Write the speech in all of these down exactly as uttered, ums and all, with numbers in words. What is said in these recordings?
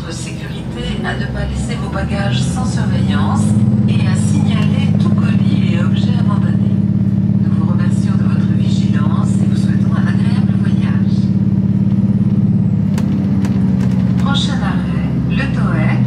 votre sécurité à ne pas laisser vos bagages sans surveillance et à signaler tout colis et objet abandonné. Nous vous remercions de votre vigilance et vous souhaitons un agréable voyage. Prochain arrêt, Le Toec.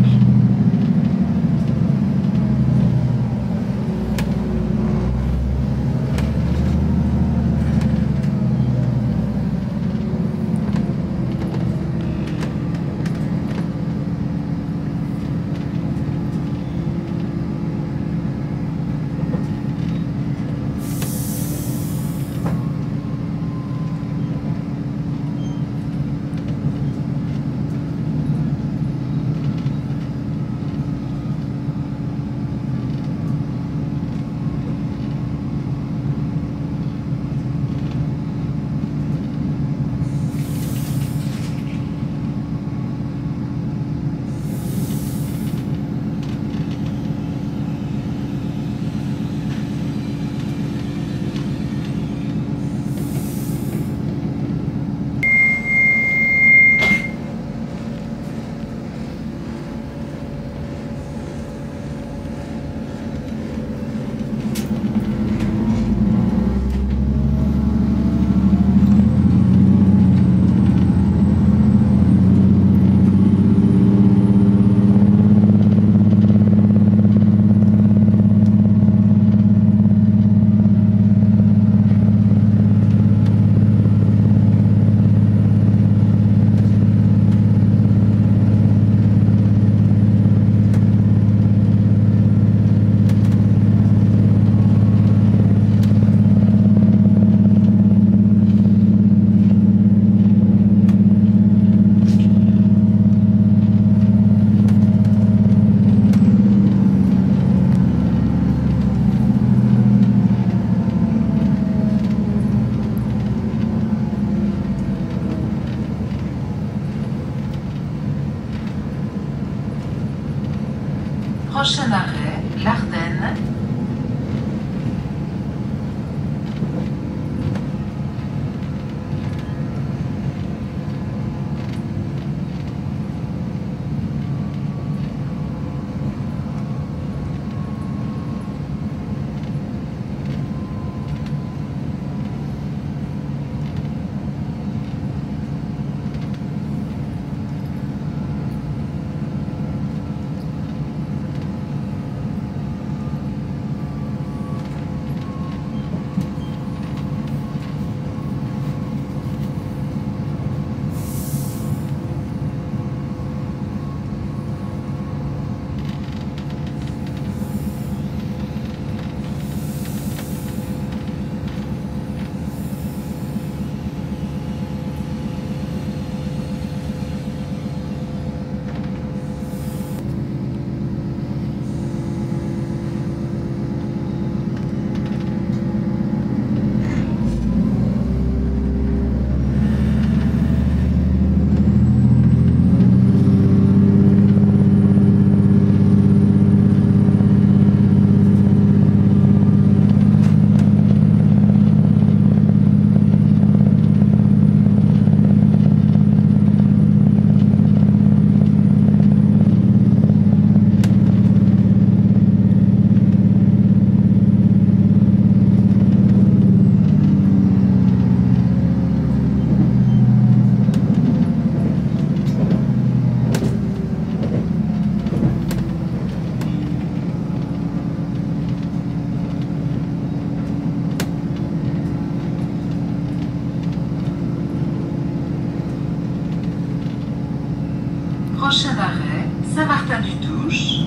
Prochain arrêt, l'Ardenne. Prochain arrêt, Saint-Martin-du-Touche.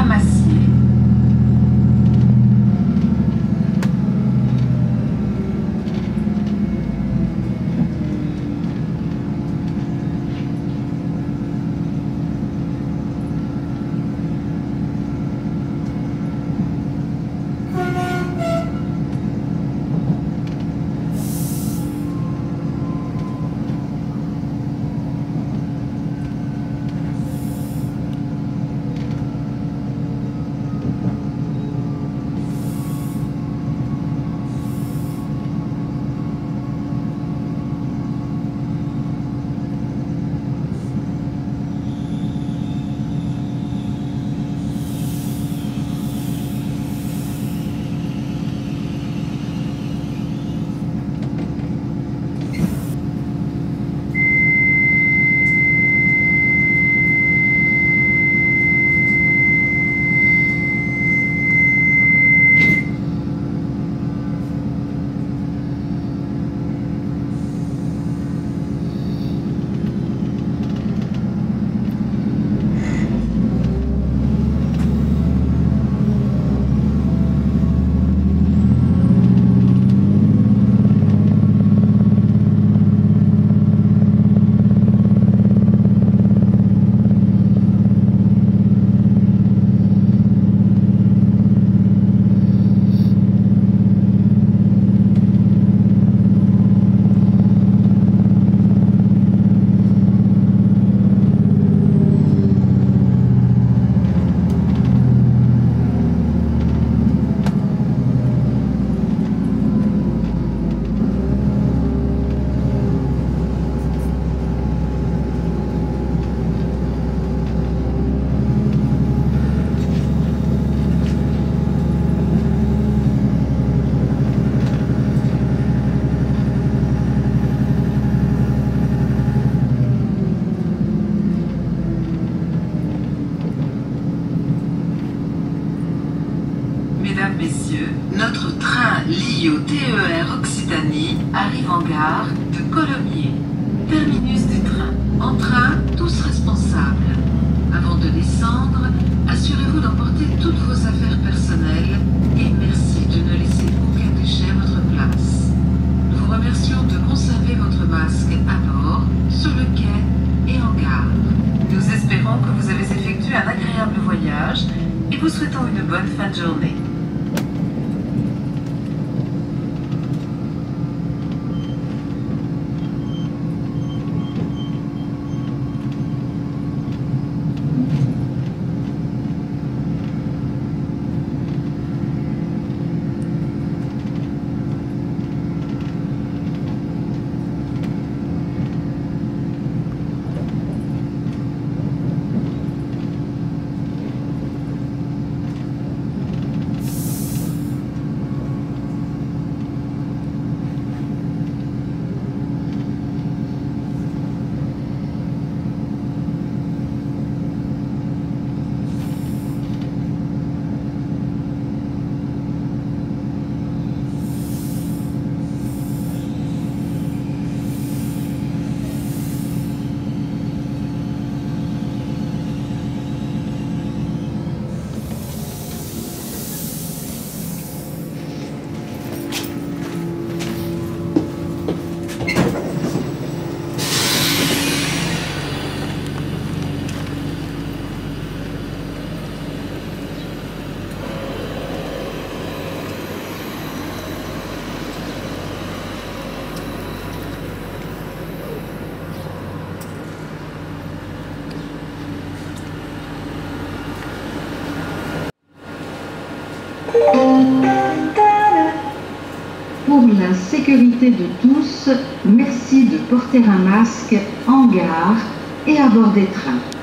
Massier. Mesdames, Messieurs, notre train lié au T E R Occitanie arrive en gare de Colomiers. Terminus du train. En train, tous responsables. Avant de descendre, assurez-vous d'emporter toutes vos affaires personnelles et merci de ne laisser aucun déchet à votre place. Nous vous remercions de conserver votre masque à bord, sur le quai et en gare. Nous espérons que vous avez effectué un agréable voyage et vous souhaitons une bonne fin de journée. Pour la sécurité de tous, merci de porter un masque en gare et à bord des trains.